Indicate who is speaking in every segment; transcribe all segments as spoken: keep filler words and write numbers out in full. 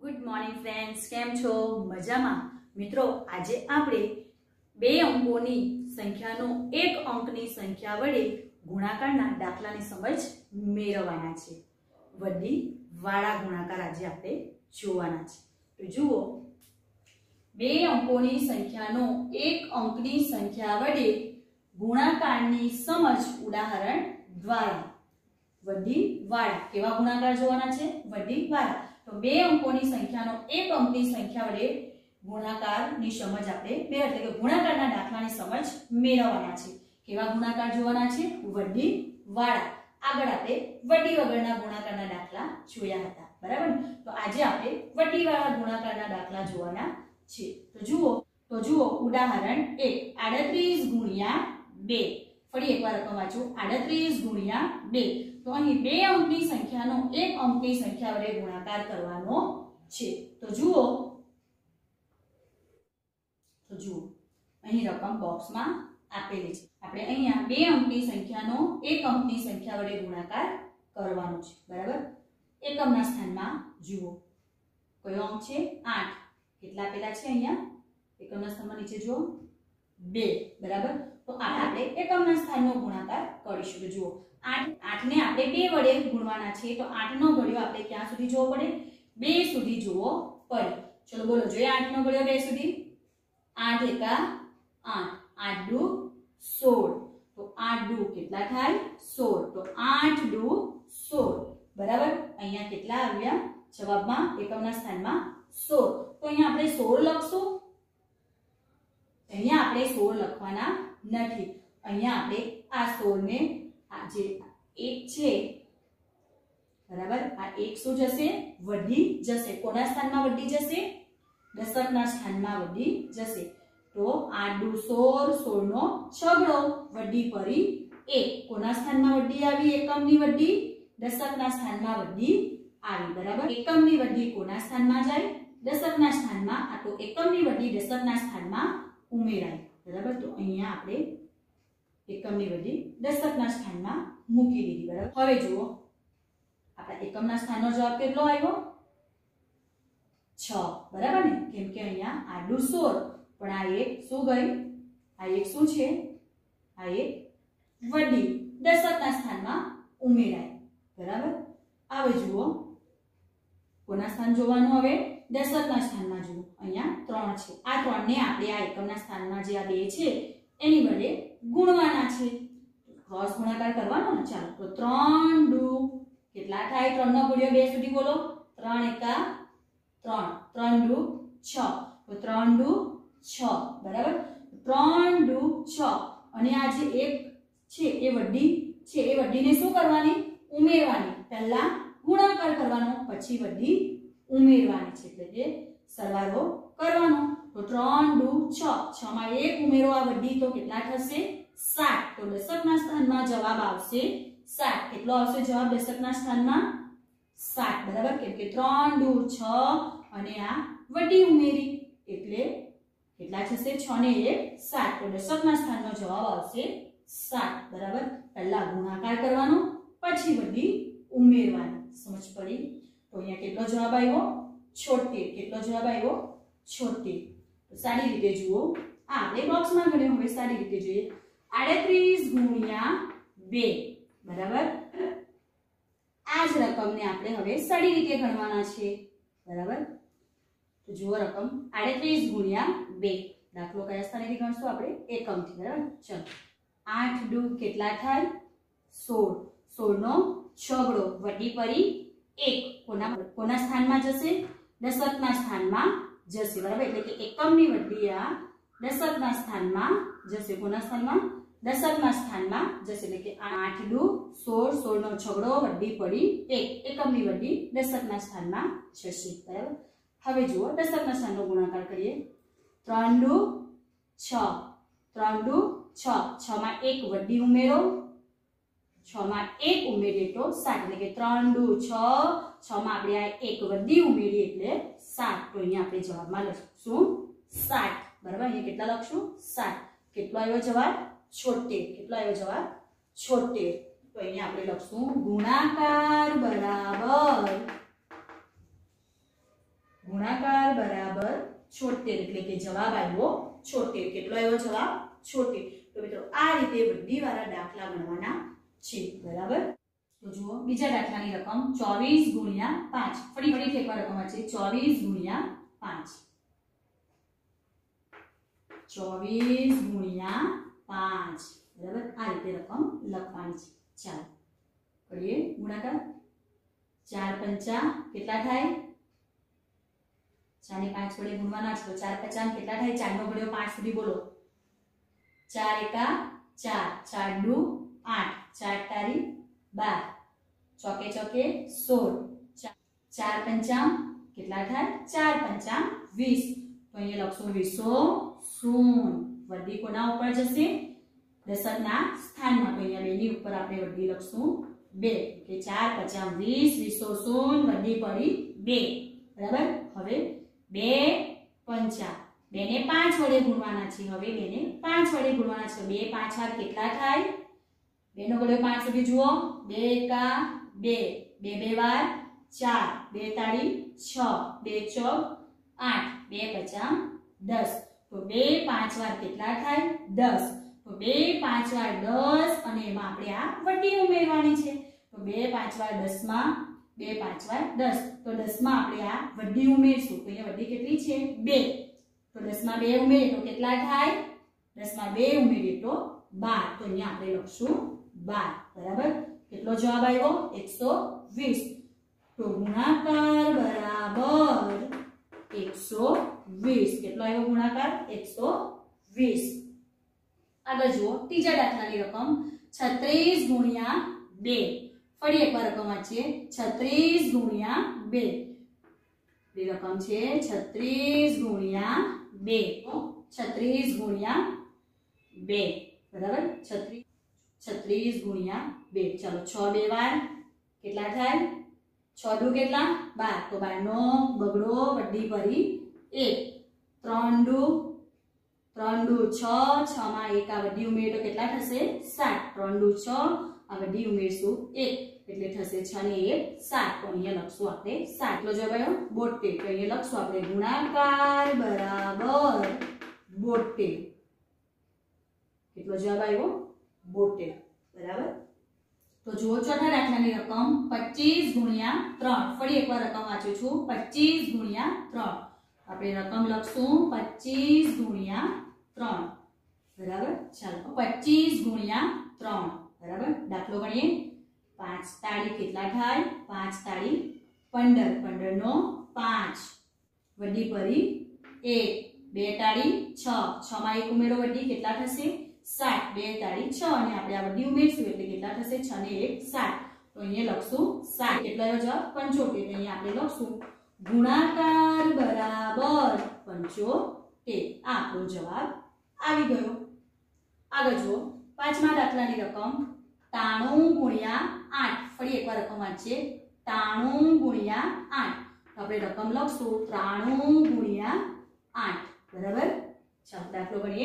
Speaker 1: Good morning friends, केम छो? मजामा? मित्रों, आजे आपणे बे अंकोनी संख्यानो एक अंकनी संख्या वडे गुणाकारना दाखलानी समज मेळववाना छे। वड्डी वाळा गुणाकार आजे आपणे जोवाना छे। तो जुओ, बे अंकोनी संख्यानो एक अंकनी संख्या वडे गुणाकारनी समज उदाहरण द्वारा। वड्डी वाळा केवा गुणाकार जोवाना छे? वड्डी वाळा। तो बे अंकोनी संख्यानो एक अंकनी संख्या वडे गुणाकारनी समज आपणे मेळव એટલે કે ગુણાકારના દાખલાની સમજ મેળવવાના છે। કેવા ગુણાકાર જોવાના છે? વડી વાળા। આગળ આપણે વડી વગરના ગુણાકારના દાખલા જોયા હતા, બરાબર ને? તો આજે આપણે વડી વાળા ગુણાકારના દાખલા જોવાના છે। તો જુઓ તો જુઓ ઉદાહરણ એક આડત્રીસ ગુણ્યા બે। ફરી એકવાર રકમ વાંચો આડત્રીસ ગુણ્યા બે। तो અહીં બે અંકની સંખ્યાનો એક અંકની સંખ્યા વડે ગુણાકાર કરવાનો છે। તો જુઓ તો જુઓ અહીં રકમ બોક્સમાં આપેલી છે। આપણે અહીંયા બે અંકની સંખ્યાનો એક અંકની સંખ્યા વડે ગુણાકાર કરવાનો છે, બરાબર? એકમના સ્થાનમાં જુઓ કયો અંક છે? આઠ। કેટલા આપેલા છે અહીંયા? એકમના સ્થાનમાં નીચે જુઓ બે, બરાબર? તો આ આપણે એકમના સ્થાનનો ગુણાકાર કરીશું। તો જુઓ आठ आठ ने आपणे बे वडे गुणवाना छे। तो आठ नो घड़ियो आपणे क्यां सुधी जोवो पड़े? बे सुधी जोवो पड़े। चलो बोलो जोईए आठ नो घड़ियो बे सुधी। आठ एका आठ, आठ दू सोळ। तो आठ दू केटला थाय? सोळ। तो आठ दू सोळ, बराबर? अहींया केटला आव्या जवाबमां? एकमना स्थानमा सोळ। तो अहींया आपणे सोळ लखशुं? अहींया आपणे सोळ लखवाना नथी। अहींया आपणे आ सोळ ने આજે એક છે, બરાબર? આ એક શું જશે? વડી જશે। કોના સ્થાનમાં વડી જશે? દશકના સ્થાનમાં વડી જશે। તો આઠ દુ સોળ, સોળ નો છગડો, વડી પરી એક। કોના સ્થાનમાં વડી આવી? એકમની વડી દશકના સ્થાનમાં વડી આવી, બરાબર? એકમની વડી કોના સ્થાનમાં જાય? દશકના સ્થાનમાં। આ તો એકમની વડી દશકના સ્થાનમાં ઉમેરાય, બરાબર? તો અહીંયા આપણે एकमनी वडी दशकना स्थानमा मूकी दीधी, बराबर? हवे जुओ आपणा एकमना स्थाननो जवाब केटलो आव्यो? छ, बराबर ने? केम के अहींया आठ दू सोळ, पण आ एक शुं गई? आ एक शुं छे? आ एक वडी दशकना स्थानमा उमेराय, बराबर? हवे जुओ कोना स्थान जोवानुं? हवे दशकना स्थानमा जुओ। अहींया त्रण छे। आ त्रण ने आपणे आ एकमना स्थानमा जे आ बे छे एनी वडे गुणवाना छे। क्रॉस गुणाकार करवानो ने। चालो तो त्रण दू केटला थाय? त्रण नो घड़ियो बे सुधी बोलो। त्रण एका त्रण, त्रण दू छ। तो त्रण दू छ, बराबर? त्रण दू छ। अने आ जे एक छे ए वड्डी छे, ए वड्डीने शुं करवानी? उमेरवानी। पहेला गुणाकार करवानो, पछी वड्डी उमेरवानी छे, એટલે કે સરવાળો કરવાનો। तो त्रण दू छ, छ मां एक उमेरो आ वड्डी तो केटला थशे? सात। तो दशकना स्थानमा जवाब आवशे सात। કેટલો આવશે જવાબ દશકના સ્થાનમાં? सात, बराबर? केम के त्रण दू छ અને આ વड्डी ઉમેરી એટલે કેટલા થશે? छ ને एक सात। तो દશકના સ્થાનનો જવાબ આવશે सात, बराबर? પહેલા ગુણાકાર કરવાનો, પછી વड्डी ઉમેરવાની। સમજ પડી? તો અહીંયા કેટલો જવાબ આવ્યો? છોતેર। કેટલો જવાબ આવ્યો? છોતેર। तो सारी रीते जुओ आ आपणे बॉक्स में गण्यो। हवे सारी रीते जोईए आड़त्रीस गुण्या बे, बराबर? आज रकम ने आपणे हवे सारी रीते गणवाना छे, बराबर? तो जुओ रकम आड़त्रीस गुण्या बे। दाखलो कया स्थानेथी गणशुं आपणे? एकमथी, बराबर? चलो आठ दू केटला थाय? सोळ। सोळ नो छगड़ो, वड्डी परी एक। कोना कोना स्थानमा जशे? दशकना स्थानमा जसे, बराबर? એટલે કે એકમની વડી આ દશકના સ્થાનમાં જશે। કોના સ્થાનમાં? દશકના સ્થાનમાં જશે। એટલે કે આઠ દુ સોળ, સોળ નો છગડો, વડી પડી એક। એકમની વડી દશકના સ્થાનમાં જશે, બરાબર? હવે જુઓ દશકના સ્થાનનો ગુણાકાર કરીએ। ત્રણ દુ છ, ત્રણ દુ છ, છ માં એક વડી ઉમેરો, छ માં એક ઉમેરીએ તો સાત। એટલે કે ત્રણ દુ છ, छ માં આપણે આ એક વડી ઉમેરીએ એટલે सात। तो अहींया आपणे जवाबमां लखशुं सात, बराबर? अहींया केटला लखशुं? सात। केटलो आव्यो जवाब? छोतेर। केटलो आव्यो जवाब? छोतेर। तो अहींया आपणे लखशुं गुणाकार बराबर ગુણાકાર બરાબર છોતેર એટલે કે જવાબ આવ્યો છોતેર. કેટલો આવ્યો જવાબ? છોતેર. તો મિત્રો આ રીતે વડ્ડી વાળા દાખલા ગણવાના છે. બરાબર. તો જુઓ બીજા દાખલાની રકમ ચોવીસ ગુણ્યા પાંચ. ફરી ફરી એક વાર રકમ છે ચોવીસ ગુણ્યા પાંચ. ચોવીસ ગુણ્યા પાંચ. બરાબર. આ રીતે રકમ લખવાની છે. ચાલો કરીએ ગુણાકાર. ચાર પંચા કેટલા થાય? ચાર ને પાંચ વડે ગુણવાના છે. તો ચાર પચાસ કેટલા થાય? ચાર નો ઘડિયો પાંચ સુધી બોલો. ચાર એકા ચાર, ચાર દુ આઠ, ચાર તારી બાર, ચોકે ચોકે સોળ, ચાર પંચા કેટલા થાય? ચાર પંચા વીસ. તો અહીંયા લખશું વીસો શૂન્ય. વડ્ડી કોના ઉપર જશે? દશકના સ્થાનમાં. તો અહીંયા બે ની ઉપર આપણે વડ્ડી લખશું બે. કે ચાર પચાસ વીસ, વીસો શૂન્ય, વડ્ડી પડી બે. બરાબર. હવે બે પંચા બે ને પાંચ વડે ગુણવાના છે. હવે બે ને પાંચ વડે ગુણવાના છે. બે પાંચ વાર કેટલા થાય? બે નો ઘડિયો પાંચ સુધી જુઓ. બે એકા બે, બે બે વાર ચાર, બે તાળી છ, બે ચોક આઠ, બે પચાસ દસ. તો બે પાંચ વાર કેટલા થાય? દસ. તો બે પાંચ વાર દસ અને એમાં આપણે આ વડ્ડી ઉમેરવાની છે. તો બે પાંચ વાર દસ માં બે પાંચ વાર દસ. તો દસ માં આપણે આ વડ્ડી ઉમેરશું. તો અહીંયા વડ્ડી કેટલી છે? બે. તો દસ માં બે ઉમેરીએ તો કેટલા થાય? દસ માં બે ઉમેરીએ તો બાર. તો અહીંયા આપણે લખશું બાર. બરાબર. કેટલો જવાબ આવ્યો? એકસો વીસ. તો ગુણાકાર બરાબર એકસો વીસ. કેટલો આવ્યો ગુણાકાર? એકસો વીસ. આગળ જુઓ ત્રીજા દાખલાની રકમ છત્રીસ ગુણ્યા બે. ફરી એકવાર રકમ વાંચીએ. છત્રીસ ગુણ્યા બે. એ રકમ છે છત્રીસ ગુણ્યા બે. છત્રીસ ગુણ્યા બે. બરાબર. છત્રીસ છત્રીસ ગુણ્યા બે. ચાલો છ બે વાર કેટલા થાય? છ દુ કેટલા? બાર. તો બાર નો બગડો વડ્ડી ભરી એક. ત્રણ દુ ત્રણ દુ છ, છ માં એક આ વડ્ડી ઉમેરીએ તો કેટલા થશે? સાત. ત્રણ દુ છ, આ વડ્ડી ઉમેરશું એક એટલે થશે છ ને એક સાત. તો અહીંયા લખશું આપણે સાત. નો જવાબ આવ્યો બોતેર. તો અહીંયા લખશું આપણે ગુણાકાર બરાબર બોતેર. કેટલો જવાબ આવ્યો? બોતેર. બરાબર. તો જુઓ ચોથા દાખલાની રકમ પચીસ ગુણ્યા ત્રણ. ફરી એકવાર રકમ વાંચું છું. પચીસ ગુણ્યા ત્રણ. આપણે રકમ લખશું પચીસ ગુણ્યા ત્રણ. બરાબર. ચાલો પચીસ ગુણ્યા ત્રણ. બરાબર. દાખલો ગણીએ. પાંચ તાળી કેટલા થાય? પાંચ તાળી પંદર. પંદર નો પાંચ વડ્ડી ભરી એક. બે તાળી છ, છ માં એક ઉમેરો વડ્ડી કેટલા થશે? સાત. બે તાળી છ અને આપણે આ વડ્ડી ઉમેરશું એટલે કેટલા થશે? છ ને એક સાત. તો અહીંયા લખશું સાત. કેટલો આવ્યો જવાબ? પંચોતેર. અહીંયા આપણે લખશું ગુણાકાર બરાબર પંચોતેર. આ આપણો જવાબ આવી ગયો. આગળ જુઓ પાંચમા દાખલાની રકમ ત્રાણું ગુણ્યા આઠ. ફરી એકવાર રકમ વાંચીએ. ત્રાણું ગુણ્યા આઠ. આપણે રકમ લખશું ત્રાણું ગુણ્યા આઠ. બરાબર. ચાલો દાખલો ગણીએ.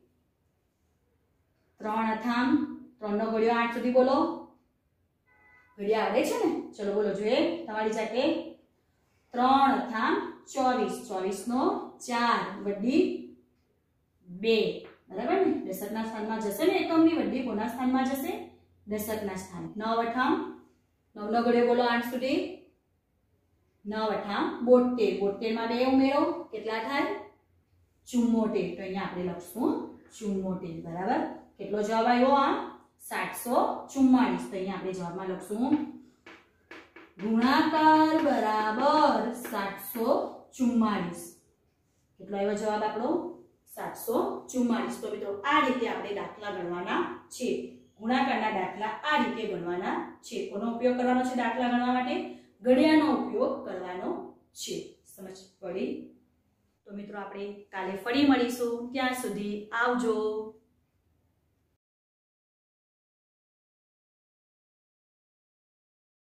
Speaker 1: ત્રણ અથામ ત્રણ નો ઘડિયો આઠ સુધી બોલો. ઘડિયા આવડે છે ને? ચલો બોલો જોઈએ તમારી જાતે. ત્રણ અથામ ચોવીસ. ચોવીસ નો ચાર વડ્ડી બે. બરાબર ને? દશકના સ્થાનમાં જશે ને એકમની વડ્ડી કોના સ્થાનમાં જશે? દશકના સ્થાન. નવ અઠામ નવ નો ઘડિયો બોલો આઠ સુધી. નવ અઠામ બોતેર. બોતેર માં બે ઉમેરો કેટલા થાય? ચુમ્મોતેર. તો અહીંયા આપણે લખશું ચુમ્મોતેર. બરાબર. કેટલો જવાબ આવ્યો? આ સાતસો ચુમ્માળીસ. તો અહીંયા આપણે જવાબમાં લખશું ગુણાકાર બરાબર સાતસો ચુમ્માળીસ. કેટલો આવ્યો જવાબ આપણો? સાતસો ચુમ્માળીસ. તો મિત્રો આ રીતે આપણે દાખલા ગણવાના છે. ગુણાકારના દાખલા આ રીતે ગણવાના છે. કોનો ઉપયોગ કરવાનો છે દાખલા ગણવા માટે? ઘડિયાનો ઉપયોગ કરવાનો છે. સમજ પડી? તો મિત્રો આપણે કાલે ફરી મળીશું. ત્યાં સુધી આવજો.